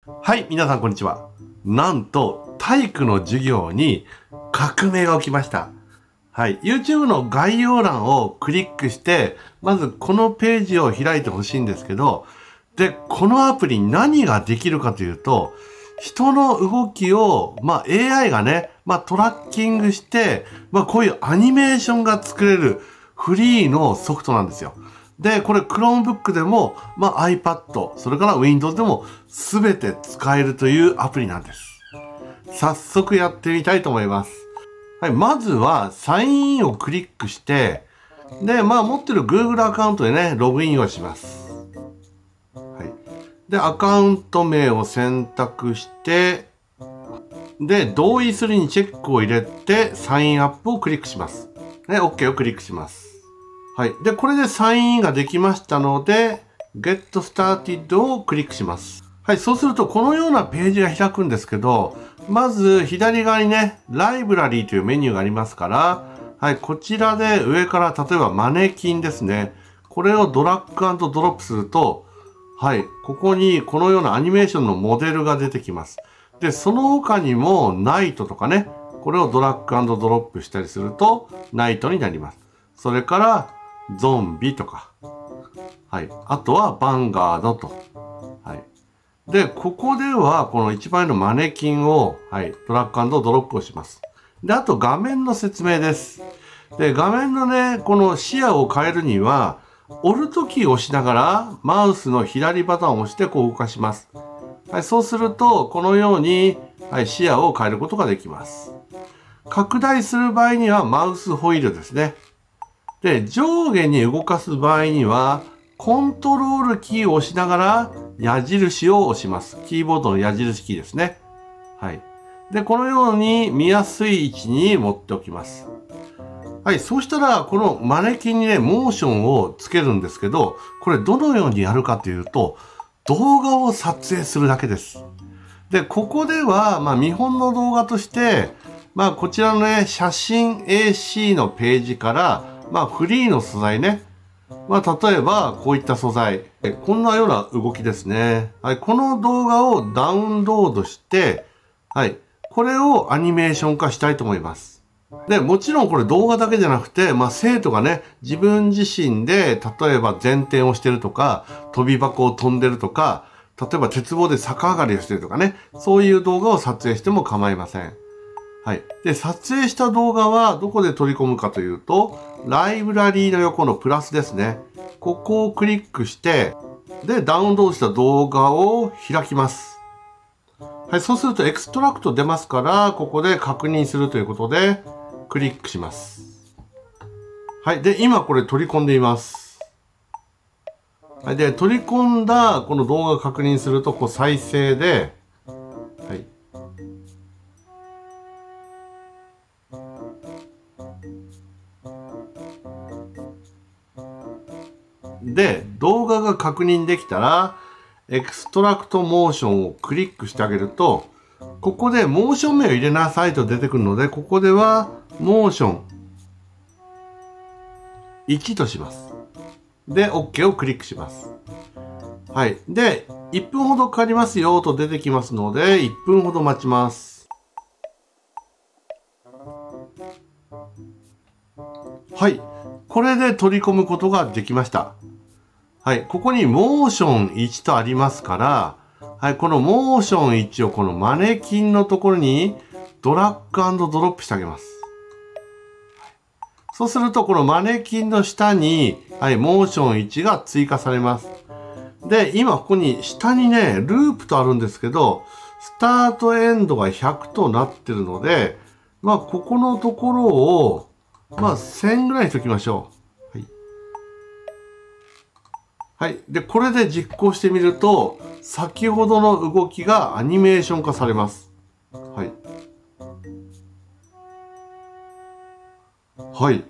はい、皆さんこんにちは。なんと、体育の授業に革命が起きました。はい、YouTube の概要欄をクリックして、まずこのページを開いてほしいんですけど、で、このアプリに何ができるかというと、人の動きを、AI がね、トラッキングして、こういうアニメーションが作れるフリーのソフトなんですよ。で、これ Chromebook でも、iPad、それから Windows でも全て使えるというアプリなんです。早速やってみたいと思います。はい、まずはサインインをクリックして、で、持ってる Google アカウントでね、ログインをします。はい。で、アカウント名を選択して、で、同意するにチェックを入れて、サインアップをクリックします。で、OK をクリックします。はい。で、これでサインインができましたので、Get Started をクリックします。はい。そうすると、このようなページが開くんですけど、まず、左側にね、ライブラリーというメニューがありますから、はい。こちらで上から、例えばマネキンですね。これをドラッグ&ドロップすると、はい。ここにこのようなアニメーションのモデルが出てきます。で、その他にも、ナイトとかね、これをドラッグ&ドロップしたりすると、ナイトになります。それから、ゾンビとか。はい。あとは、ヴァンガードと。はい。で、ここでは、この一番上のマネキンを、はい、ドラッグ&ドロップをします。で、あと画面の説明です。で、画面のね、この視野を変えるには、Alt キーを押しながら、マウスの左ボタンを押してこう動かします。はい、そうすると、このように、はい、視野を変えることができます。拡大する場合には、マウスホイールですね。で、上下に動かす場合には、コントロールキーを押しながら矢印を押します。キーボードの矢印キーですね。はい。で、このように見やすい位置に持っておきます。はい。そうしたら、このマネキンにね、モーションをつけるんですけど、これどのようにやるかというと、動画を撮影するだけです。で、ここでは、見本の動画として、こちらのね、写真 AC のページから、フリーの素材ね。例えば、こういった素材。こんなような動きですね。はい。この動画をダウンロードして、はい。これをアニメーション化したいと思います。で、もちろんこれ動画だけじゃなくて、生徒がね、自分自身で、例えば前転をしてるとか、飛び箱を飛んでるとか、例えば鉄棒で逆上がりをしてるとかね、そういう動画を撮影しても構いません。はい。で、撮影した動画はどこで取り込むかというと、ライブラリーの横のプラスですね。ここをクリックして、で、ダウンロードした動画を開きます。はい。そうするとエクストラクト出ますから、ここで確認するということで、クリックします。はい。で、今これ取り込んでいます。はい。で、取り込んだこの動画を確認すると、こう再生で、はい。で、動画が確認できたら、エクストラクトモーションをクリックしてあげると、ここでモーション名を入れなさいと出てくるので、ここではモーション1とします。で、OK をクリックします。はい。で、1分ほどかかりますよと出てきますので、1分ほど待ちます。はい。これで取り込むことができました。はい。ここにモーション1とありますから、はい。このモーション1をこのマネキンのところにドラッグ&ドロップしてあげます。そうすると、このマネキンの下に、はい、モーション1が追加されます。で、今ここに下にね、ループとあるんですけど、スタートエンドが100となってるので、ここのところを、1000ぐらいにしときましょう。はい。はい。で、これで実行してみると、先ほどの動きがアニメーション化されます。はい。はい。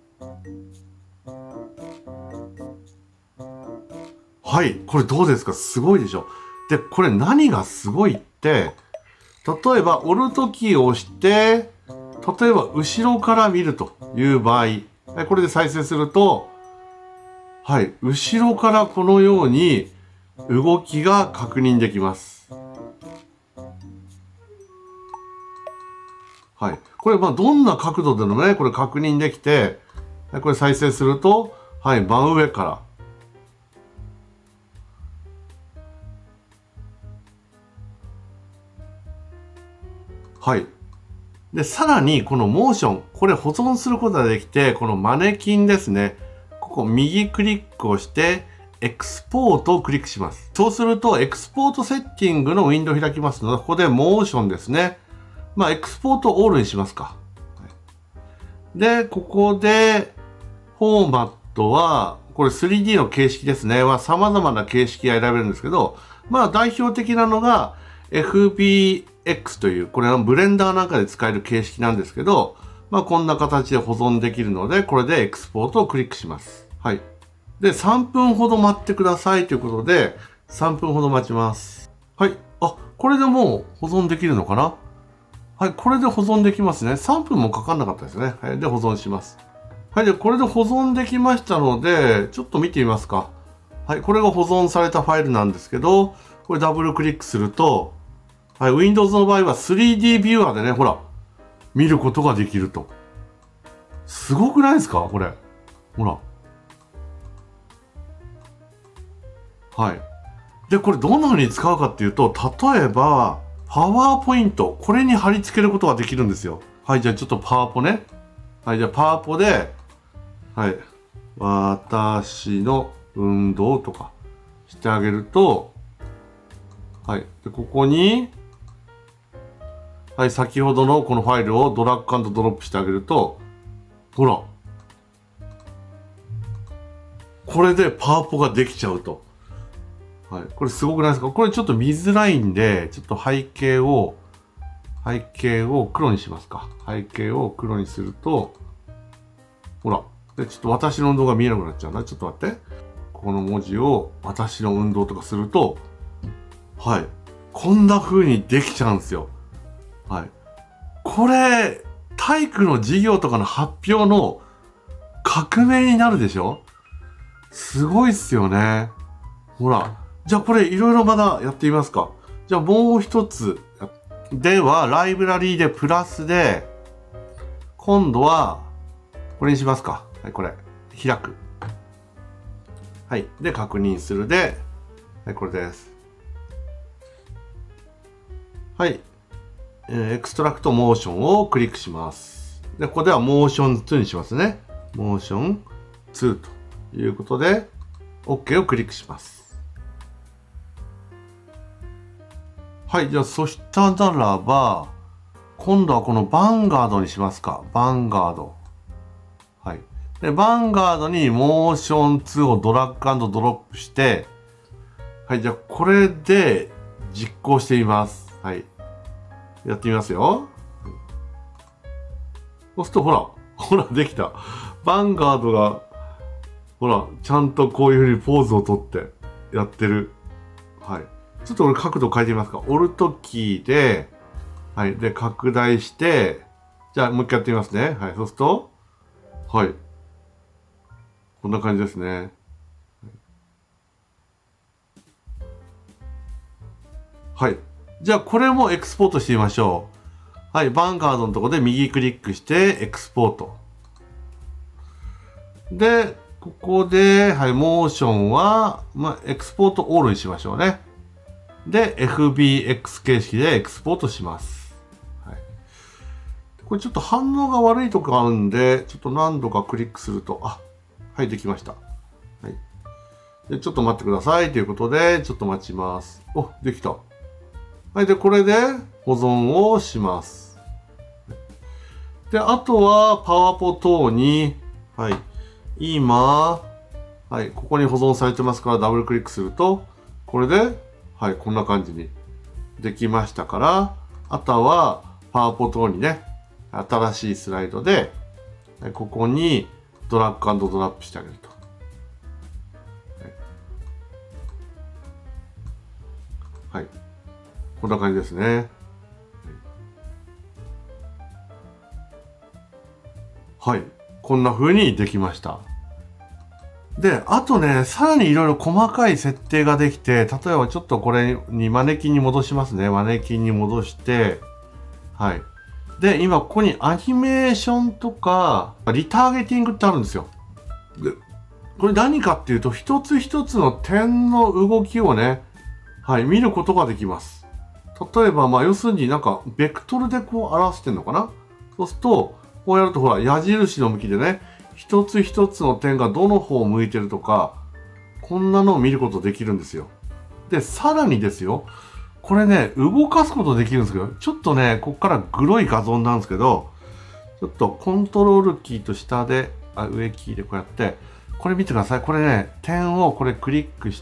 はい。これどうですか？すごいでしょ？で、これ何がすごいって、例えば、オルトキーを押して、例えば、後ろから見るという場合、これで再生すると、はい。後ろからこのように動きが確認できます。 はい。これ、どんな角度でもね、これ確認できて、これ再生すると、はい、真上から。はい。で、さらに、このモーション、これ保存することができて、このマネキンですね。ここ右クリックをして、エクスポートをクリックします。そうすると、エクスポートセッティングのウィンドウ開きますので、ここでモーションですね。エクスポートオールにしますか。で、ここで、フォーマットは、これ 3D の形式ですね。様々な形式が選べるんですけど、代表的なのが FBX という、これはブレンダーなんかで使える形式なんですけど、こんな形で保存できるので、これでエクスポートをクリックします。はい。で、3分ほど待ってくださいということで、3分ほど待ちます。はい。あ、これでもう保存できるのかな？はい。これで保存できますね。3分もかかんなかったですね。はい。で、保存します。はい。で、これで保存できましたので、ちょっと見てみますか。はい。これが保存されたファイルなんですけど、これダブルクリックすると、はい。Windows の場合は 3D ビューアーでね、ほら、見ることができると。すごくないですかこれ。ほら。はい。で、これどんな風に使うかっていうと、例えば、パワーポイント。これに貼り付けることができるんですよ。はい。じゃあちょっとパワポね。はい。じゃあパワポで、はい。私の運動とかしてあげると、はい。で、ここに、はい。先ほどのこのファイルをドラッグ&ドロップしてあげると、ほら。これでパワポができちゃうと。はい。これすごくないですか？これちょっと見づらいんで、ちょっと背景を黒にしますか。背景を黒にすると、ほら。で、ちょっと私の運動が見えなくなっちゃうな。ちょっと待って。この文字を私の運動とかすると、はい。こんな風にできちゃうんですよ。はい。これ、体育の授業とかの発表の革命になるでしょ？すごいっすよね。ほら。じゃあこれいろいろまだやってみますか。じゃあもう一つ。では、ライブラリーでプラスで、今度は、これにしますか。はい、これ。開く。はい。で、確認するで、はい、これです。はい。エクストラクトモーションをクリックします。で、ここではモーション2にしますね。モーション2ということで、OK をクリックします。はい。じゃあ、そしたならば、今度はこのバンガードにしますか。バンガード。はい。で、バンガードにモーション2をドラッグ&ドロップして、はい。じゃあ、これで実行してみます。はい。やってみますよ。そうすると、ほら、できた。バンガードが、ほら、ちゃんとこういう風にポーズをとってやってる。はい。ちょっと俺角度変えてみますか。オルトキーで、はい。で、拡大して、じゃあもう一回やってみますね。はい。そうすると、はい。こんな感じですね。はい。じゃあこれもエクスポートしてみましょう。はい。バンガードのところで右クリックしてエクスポート。で、ここで、はい。モーションは、エクスポートオールにしましょうね。で、FBX 形式でエクスポートします。はい。これちょっと反応が悪いとこあるんで、ちょっと何度かクリックすると、はい、できました。はい。で、ちょっと待ってくださいということで、ちょっと待ちます。お、できた。はい。で、これで保存をします。で、あとは、パワポ等に、はい。今、はい。ここに保存されてますから、ダブルクリックすると、これで、はい、こんな感じにできましたから、あとは、パワポ等にね、新しいスライドで、ここにドラッグ&ドラップしてあげると。はい。こんな感じですね。はい。こんな風にできました。で、あとね、さらにいろいろ細かい設定ができて、例えばちょっとこれにマネキンに戻しますね。マネキンに戻して、はい。 で、今ここにアニメーションとか、リターゲティングってあるんですよ。で、これ何かっていうと、一つ一つの点の動きをね、はい、見ることができます。例えば、要するになんか、ベクトルでこう表してんのかな。そうすると、こうやるとほら、矢印の向きでね、一つ一つの点がどの方を向いてるとか、こんなのを見ることできるんですよ。で、さらにですよ、これね、動かすことできるんですけど、ちょっとね、ここからグロい画像なんですけど、ちょっとコントロールキーと下で、上キーでこうやって、これ見てください。これね、点をこれクリックして、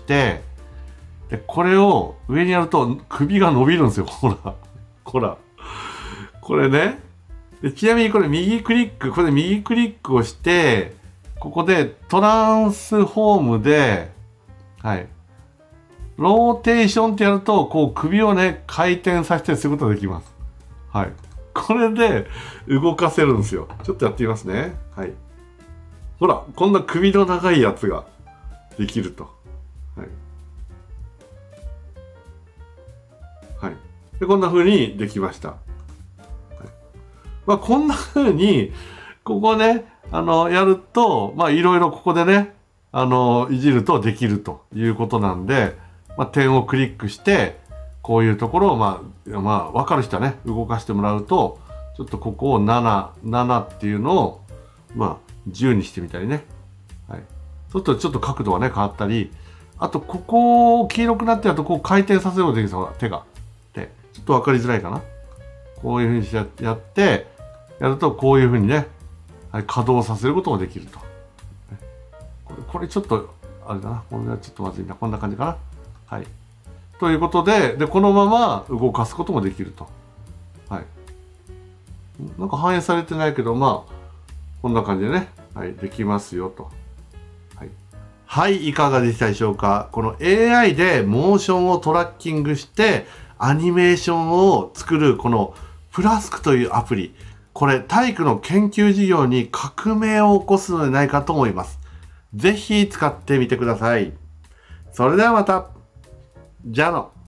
で、これを上にやると首が伸びるんですよ。ほら。ほら。これね。で、ちなみにこれ右クリック、これ右クリックをして、ここでトランスフォームで、はい。ローテーションってやると、こう首をね、回転させてすることができます。はい。これで動かせるんですよ。ちょっとやってみますね。はい。ほら、こんな首の長いやつができると。はい。はい。で、こんな風にできました。はい、こんな風に、ここね、やると、いろいろここでね、いじるとできるということなんで、点をクリックして、こういうところを、わかる人はね、動かしてもらうと、ちょっとここを7っていうのを、10にしてみたりね。はい。そうするとちょっと角度がね、変わったり、あと、ここ、黄色くなってると、こう回転させることができるんですよ、手が。で、ちょっとわかりづらいかな。こういうふうにしてやって、やると、こういうふうにね、はい、稼働させることができると。これちょっと、あれだな。これはちょっとまずいな。こんな感じかな。はい。ということで、このまま動かすこともできると。はい。なんか反映されてないけど、こんな感じでね、はい、できますよと。はい。はい、いかがでしたでしょうか。この AI でモーションをトラッキングして、アニメーションを作る、このフラスクというアプリ。これ、体育の研究事業に革命を起こすのではないかと思います。ぜひ使ってみてください。それではまた。じゃあの。